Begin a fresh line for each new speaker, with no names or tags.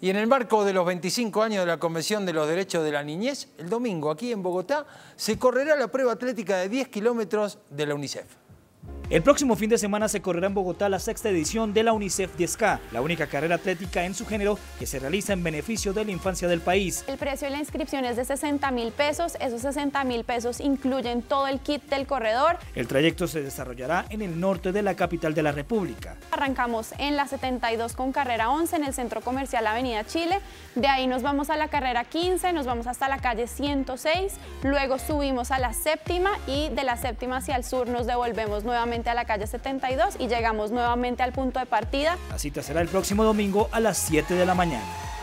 Y en el marco de los 25 años de la Convención de los Derechos de la Niñez, el domingo aquí en Bogotá se correrá la prueba atlética de 10 kilómetros de la UNICEF.
El próximo fin de semana se correrá en Bogotá la 6ª edición de la UNICEF 10K, la única carrera atlética en su género que se realiza en beneficio de la infancia del país.
El precio de la inscripción es de 60.000 pesos, esos 60.000 pesos incluyen todo el kit del corredor.
El trayecto se desarrollará en el norte de la capital de la República.
Arrancamos en la 72 con carrera 11 en el Centro Comercial Avenida Chile, de ahí nos vamos a la carrera 15, nos vamos hasta la calle 106, luego subimos a la 7ª y de la 7ª hacia el sur nos devolvemos nuevamente a la calle 72 y llegamos nuevamente al punto de partida.
La cita será el próximo domingo a las 7 de la mañana.